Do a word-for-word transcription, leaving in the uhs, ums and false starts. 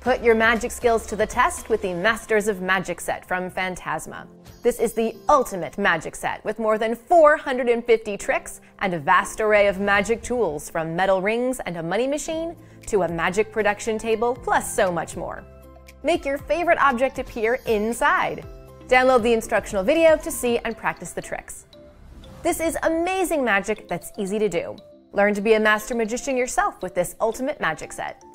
Put your magic skills to the test with the Masters of Magic set from Fantasma. This is the ultimate magic set with more than four hundred fifty tricks and a vast array of magic tools, from metal rings and a money machine to a magic production table, plus so much more. Make your favorite object appear inside. Download the instructional video to see and practice the tricks. This is amazing magic that's easy to do. Learn to be a master magician yourself with this ultimate magic set.